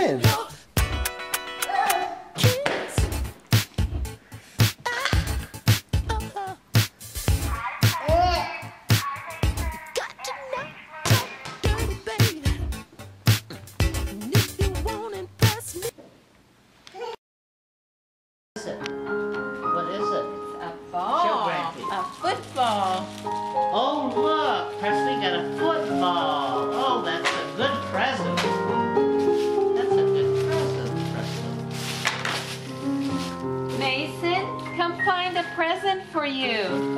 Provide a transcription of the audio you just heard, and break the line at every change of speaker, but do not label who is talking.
in.
What is it?
A ball.
Show Grampy.
A football.
Oh, look, Presley got a football. Oh, that's a good present. That's a good present, Presley.
Mason, come find a present for you.